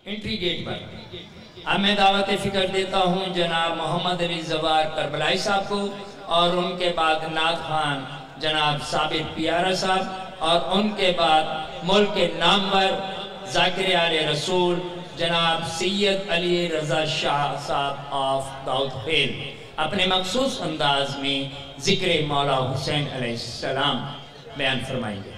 Entry gate پر اب میں دعوت فکر دیتا ہوں جناب محمد علی زوار کربلائی صاحب کو، اور ان کے بعد نعت خوان جناب ثابت پیارا صاحب، اور ان کے بعد ملک کے نامور ذاکر آل رسول جناب سید علی رضا شاہ صاحب آف داؤد خیل اپنے مخصوص انداز میں ذکر مولا حسین علیہ السلام بیان فرمائیں گے۔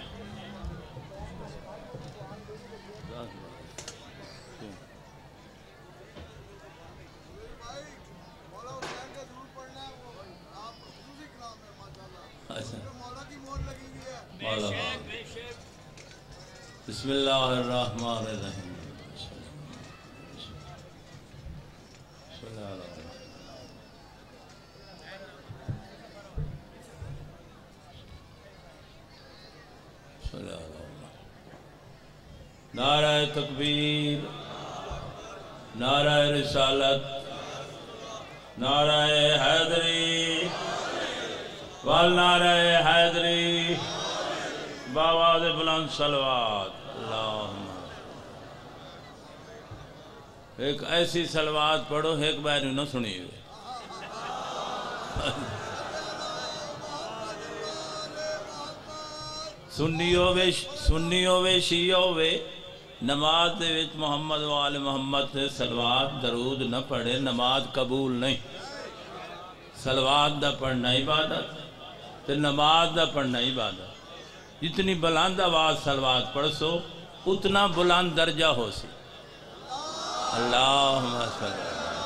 بسم اللہ الرحمن الرحیم۔ نعرہ تکبیر، نعرہ رسالت، نعرہ حیدری والنعرہ حیدری، باواز بلند صلوات۔ اللہم ایک ایسی صلوات پڑھو ایک بار نہ سنی ہوئے۔ سنی ہوئے شیعہ ہوئے نماز دے وچ محمد وآل محمد سے صلوات درود نہ پڑھے نماز قبول نہیں۔ صلوات دا پڑھنا عبادت تے نماز دا پڑھنا عبادت۔ جتنی بلند آواز صلوات پڑھ سو اتنا بلند درجہ ہو سی۔ اللہم صلی اللہ۔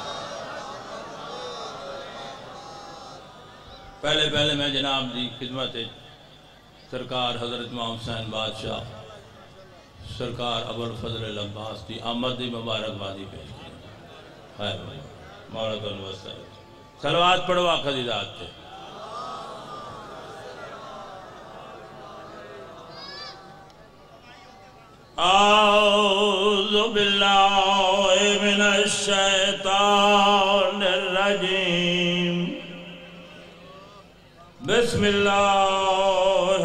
پہلے میں جناب دی خدمت سرکار حضرت امام حسین بادشاہ سرکار ابوالفضل العباس دی آمد دی مبارکبادی پیش کی۔ خیر مولا تعالی وسلم صلوات پڑھو آقا دی ذات تے۔ اعوذ باللہ من الشیطان الرجیم، بسم اللہ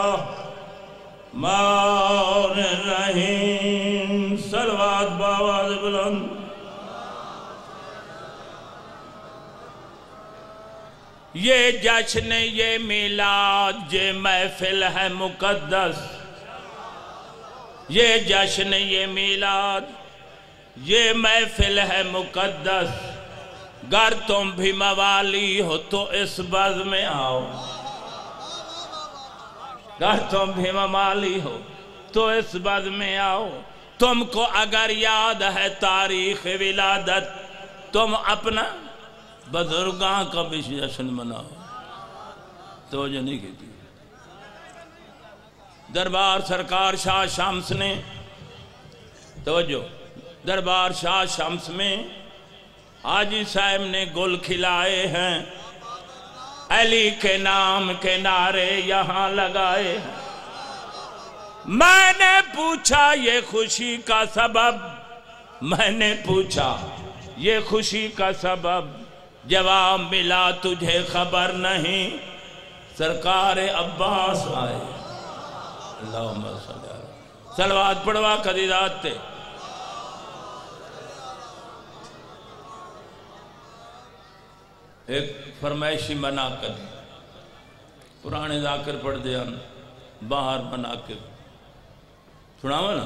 الرحمن الرحیم۔ صلوات باواز بلند۔ یہ جشن یہ میلاد یہ محفل ہے مقدس، یہ جشن یہ میلاد یہ محفل ہے مقدس، گر تم بھی موالی ہو تو اس بز میں آؤ، گر تم بھی موالی ہو تو اس بز میں آؤ، تم کو اگر یاد ہے تاریخ ولادت تم اپنا بزرگاں کا بھی جشن مناؤ۔ توجہ نہیں کی تھی۔ دربار سرکار شاہ شمس نے توجہ دربار شاہ شمس میں حاجی صاحب نے گل کھلائے ہیں، علی کے نام کے نعرے یہاں لگائے ہیں۔ میں نے پوچھا یہ خوشی کا سبب، میں نے پوچھا یہ خوشی کا سبب، جواب ملا تجھے خبر نہیں، سرکار عباس آئے۔ اللہم صلی اللہ علیہ وسلم صلوات پڑھوا کدی ذات تے۔ ایک فرمائشی مناقب پرانے ذاکر پڑھ دیا باہر مناقب سناوا نا۔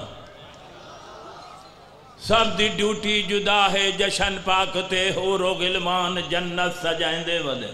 سب دی ڈیوٹی جدا ہے جشن پاکتے حور و غلمان جنت سجائیں دے ودن،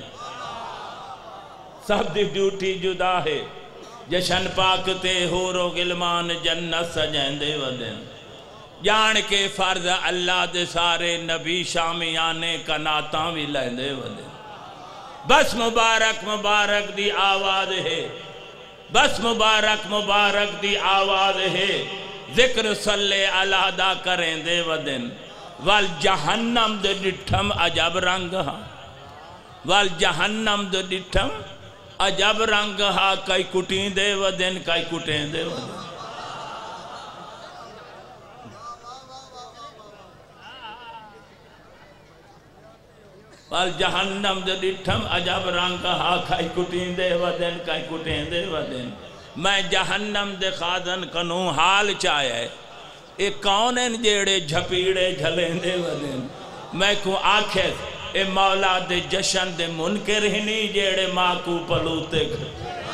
سب دی ڈیوٹی جدا ہے جشن پاکتے حور و غلمان جنت سجائیں دے ودن، جان کے فرض اللہ دے سارے نبی شامیانے کا ناتاں بھی لائیں دے ودن۔ بس مبارک مبارک دی آواز ہے، بس مبارک مبارک دی آواز ہے، ذکر صلی اللہ دا کریں دے ودن، والجہنم دے ڈٹھم عجب رنگ ہاں، والجہنم دے ڈٹھم عجب رنگ ہاں، کئی کٹیں دے ودن کئی کٹیں دے ودن۔ والجہنم دے ڈٹھم عجب رنگ ہاں، کئی کٹیں دے ودن کئی کٹیں دے ودن۔ میں جہنم دے خادن کنوں حال چاہے اے کون ہیں جیڑے جھپیڑے جھلیں دے ودیں میں کو آکھے اے مولا دے جشن دے منکر ہی نہیں جیڑے ماں کو پلوتے کھر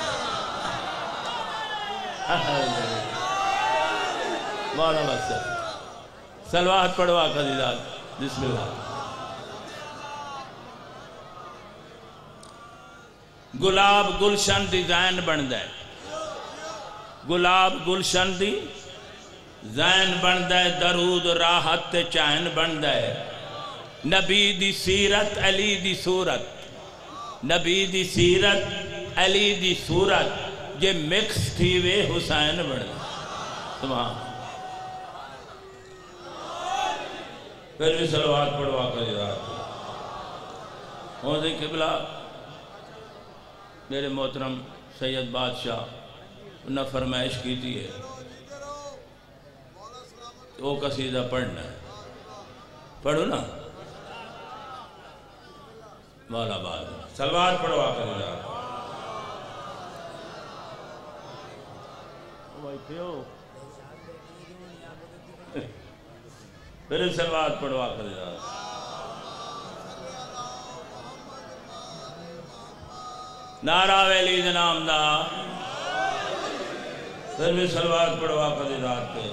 مولا بس سلوات پڑھوا قدیدات بسم اللہ گلاب گلشن دی زین بن دے گلاب گلشن دی زین بن دے درود راحت تے چین بن دے نبی دی سیرت علی دی صورت نبی دی سیرت علی دی صورت یہ مکس تھی وے حسین بن دے سبحان پھر بھی صلوات پڑھوا کر رہا حوض قبلہ میرے محترم سید بادشاہ انہا فرمائش کی تھی ہے وہ قصیدہ پڑھنا ہے پڑھو نا مولا باد صلوات پڑھوا کر رہا پھر صلوات پڑھوا کر رہا نعرہ ویلی نام دا پھر بھی صلوات پڑھوا کر رات پہ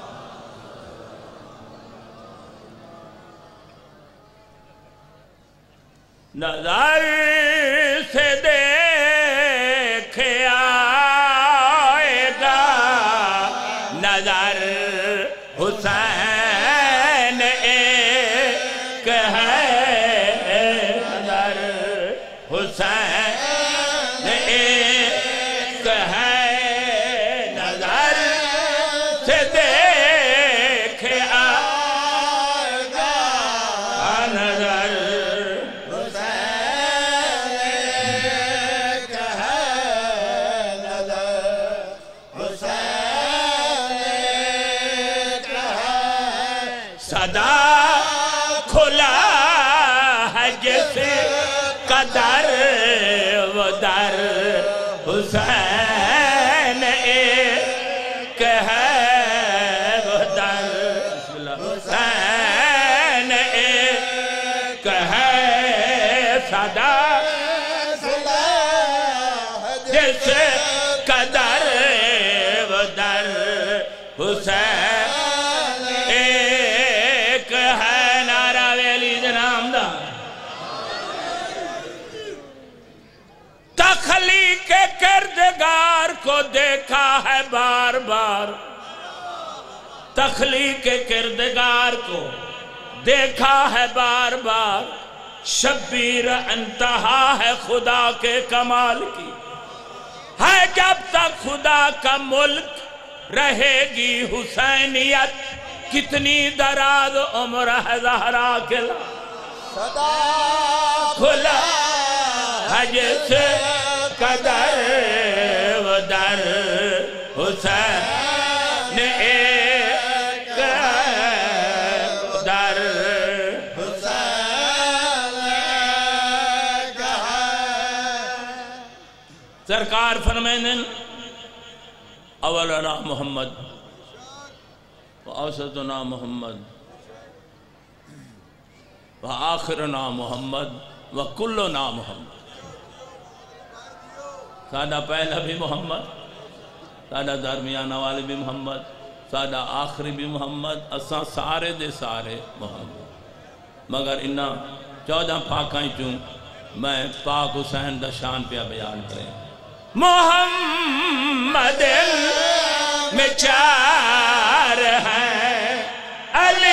نظر سے دیکھ آئے گا نظر حسین ایک ہے نظر حسین ایک ہے نظر سے دیکھ آئے گا نظر صدا کھلا ہے جس قدر و در حسین ایک ہے وہ در حسین ایک ہے صدا جس قدر و در حسین تخلیق کردگار کو دیکھا ہے بار بار تخلیق کردگار کو دیکھا ہے بار بار شبیر انتہا ہے خدا کے کمال کی ہے جب تک خدا کا ملک رہے گی حسینیت کتنی دراز عمر ہے زہرا کے صدا کھلا ہے جس قدر و در حسین ایک در حسین ایک سرکار فرمائیں اولنا محمد و اوسطنا محمد و آخرنا محمد و کلنا محمد سادہ پہلا بھی محمد سادہ درمیانہ والے بھی محمد سادہ آخری بھی محمد اساں سارے دے سارے محمد مگر انہا 14 پاکائیں چوں میں پاک حسین دا شان پہ بیان کریں محمد میں 4 ہیں علی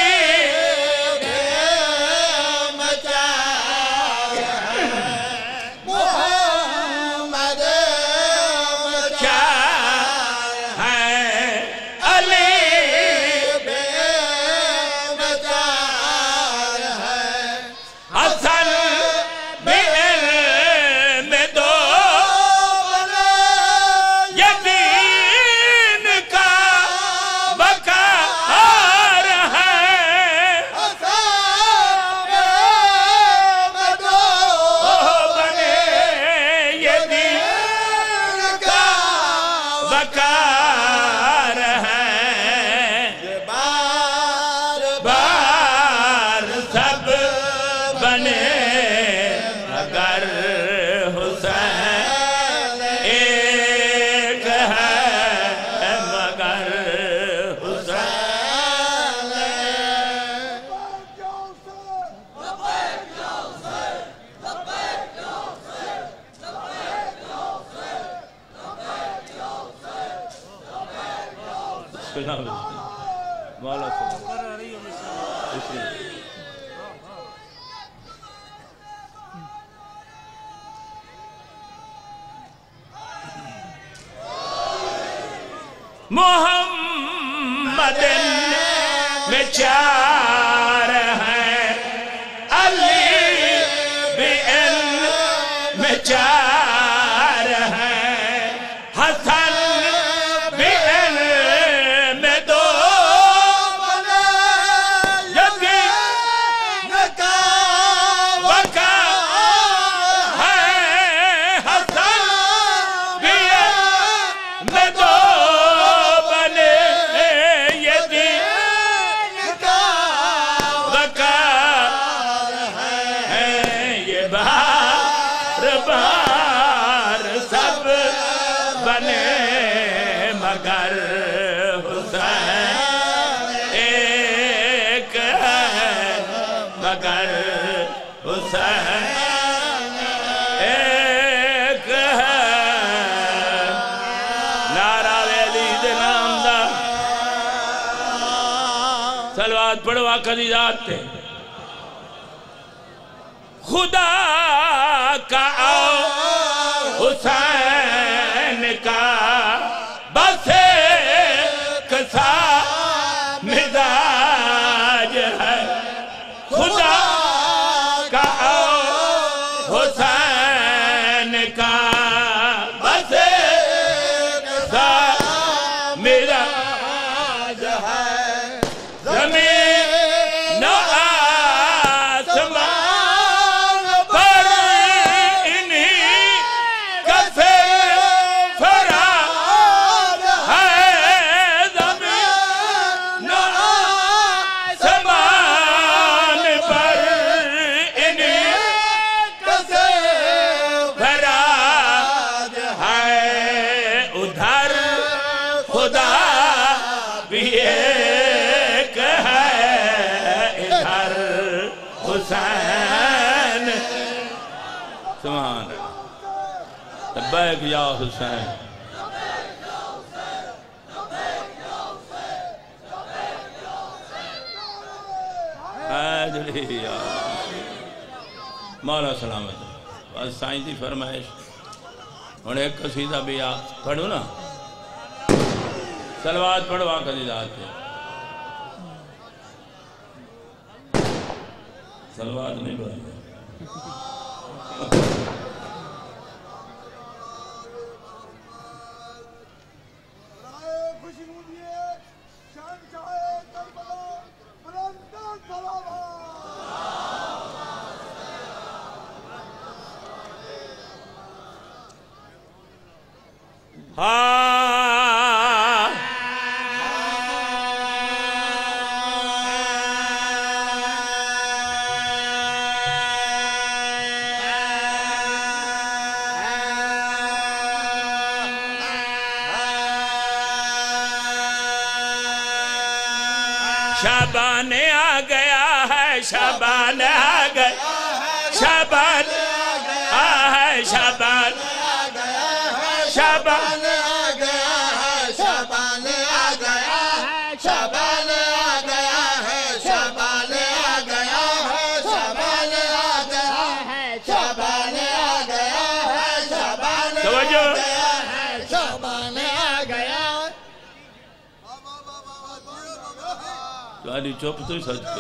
سلام مولا سلام محمد میں چار ہیں علی بھی ان میں چار ہیں حسن بھی ان میں دو یزید کا وقع ہے حسن بھی ان میں دو مگر حسین ایک ہے مگر حسین ایک ہے نعرہ ویلی دے نام دا صلوات پڑھوا کدی ذات تے خدا کا حسین کا بس ایک سا مزاج ہے خدا کا حسین کا بس ایک سا مزاج ہے زمین و آسمان پر انہی کا فراد ہے زمین و آسمان پر انہی کا فراد ہے ادھر خدا بھی ایک ہے ادھر حسین سبحان لبیک یا حسین حیدری یا مولا سلامت بس سائن دی فرمائش انہیں ایک قصیدہ بھی پڑھو نا صلوات پڑھوا کدی ذات ہے صلوات نہیں پڑھیں شعبان آ گیا ہے شعبان آ گیا شعبان آ ہے شعبان شعبان آ گیا ہے شعبان آ گیا شعبان آ گیا ہے شعبان آ گیا ہے شعبان آ گیا ہے شعبان آ گیا ہے شعبان آ گیا ہے شعبان آ گیا تمہاری چوپ تو ہی سچ کر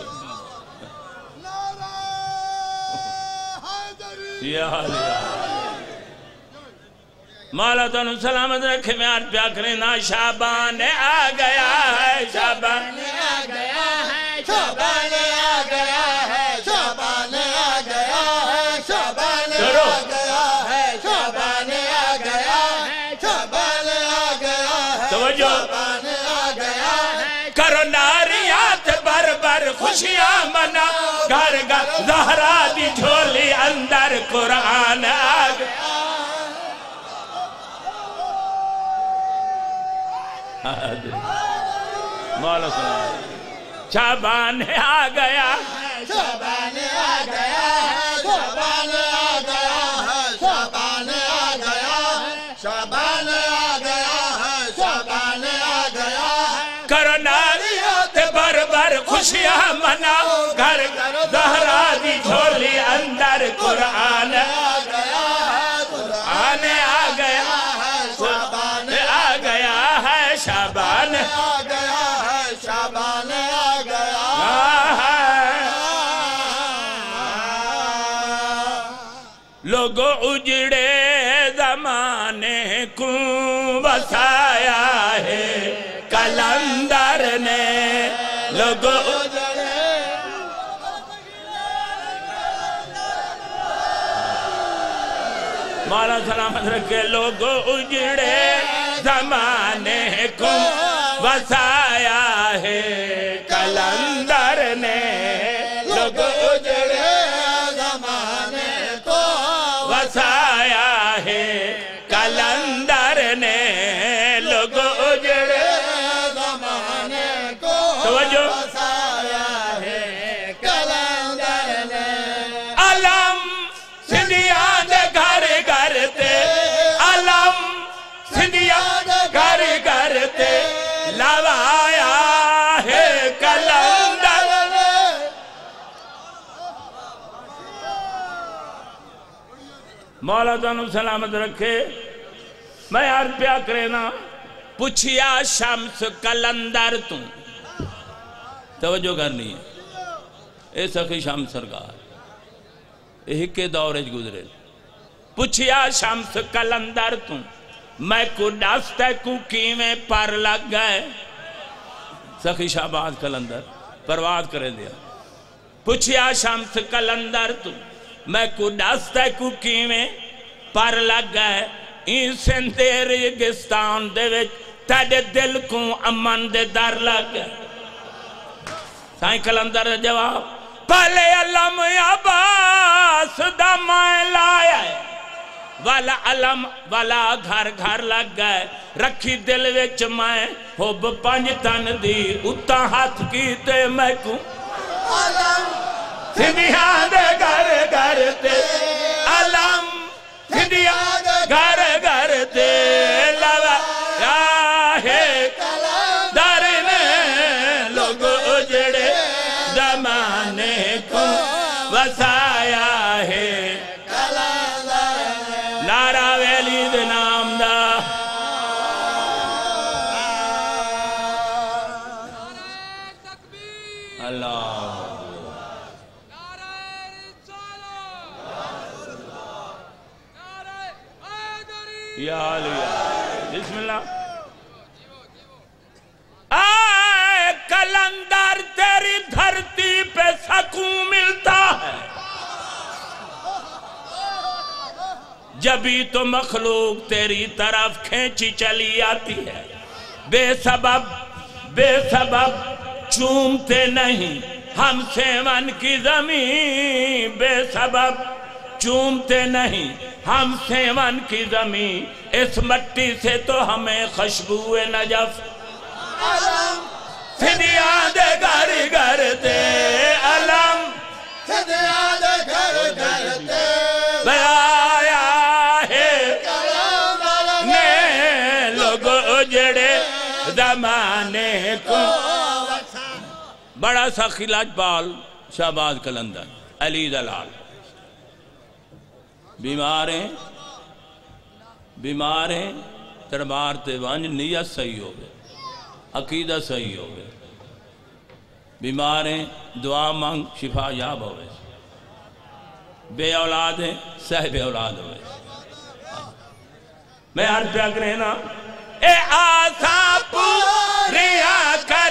مولا تو سلامت رکھے میں آج پیا کریں نا شعبان آ گیا ہے شعبان آ گیا ہے شعبان آ گیا ہے شعبان آ گیا ہے شعبان آ گیا ہے شعبان آ گیا ہے شعبان آ گیا ہے توجہ شعبان آ گیا ہے کرو ناریات بر بر خوشیاں منا گھر گھر زہرا دی جھولی اندر قرآن آ گیا مولا سلام شعبان آ گیا شعبان آ گیا شعبان آ گیا شعبان آ گیا شعبان آ گیا شعبان آ گیا منا گھر زہرا دی جھولی اندر قرآن آنے آ گیا شعبان آ گیا ہے شعبان آ گیا ہے شعبان آ گیا لوگوں اجڑے زمانے کو بسایا ہے کلندر نے لوگوں اجڑے مولا سلامت رکھے لوگوں اجڑے زمانے کو بسایا ہے کلندر نے لوگوں اجڑے زمانے کو بسایا ہے کلندر نے لوگوں اجڑے زمانے کو بسایا ہے کلندر نے علم سندھیاں دے گھر گھر تے علم سندھیاں دے گھر گھر تے لوایا ہے کلندر نے مولا تانوں سلامت رکھے میں عرض پیا کرے نا پوچھیا شمس کلندر تو توجہ کرنی ہے اے سخی شمس سرکار ایک دورج گزرے پوچھیا شمس کلندر تو میں کو ڈاستے کو کیویں پر لگ گئے سخی شہباز کلندر پرواز کرے دیا پوچھیا شمس کلندر تو میں کو ڈاستے کو کیویں پر لگ گئے این سندے ریگستان دے وچ تیرے دل کو امن دے در لگ گئے سائیں کلندر جواب پہلے علم عباس دا میں لایا ہے والا علم والا گھر گھر لگ گئے رکھی دل وچ میں حب پنج تن دی اتا ہاتھ کیتے میں کو علم سندھیاں دے گھر گھر تے علم سندھیاں دے گھر گھر تے لوا یا ہے کلندر نے لوگ اجڑے زمانے کو وسایا ہے کلندر نے نعرہ ویلی دے نام دا اللہ یا علیہ بسم اللہ آئے کلندر تیری دھرتی پہ سکون ملتا ہے جبھی تو مخلوق تیری طرف کھینچی چلی آتی ہے بے سبب چومتے نہیں ہم سیون کی زمین بے سبب چومتے نہیں ہم سیون کی زمین اس مٹی سے تو ہمیں خوشبو نجف علم سندھیاں دے گھر گھر تے علم سندھیاں دے گھر گھر تے بیایا ہے کلندر نے لوگ اجڑے زمانے کو بڑا سا خلاج بال شہباز کلندر علی دلال بیمار ہیں دربار تے ونج نیت صحیح ہو گئے عقیدہ صحیح ہو گئے بیمار ہیں دعا مانگ شفا یاب ہو گئے بے اولاد ہیں صاحب اولاد ہو گئے میں ہر پہ اگر ہے نا اے آسا پوریا کر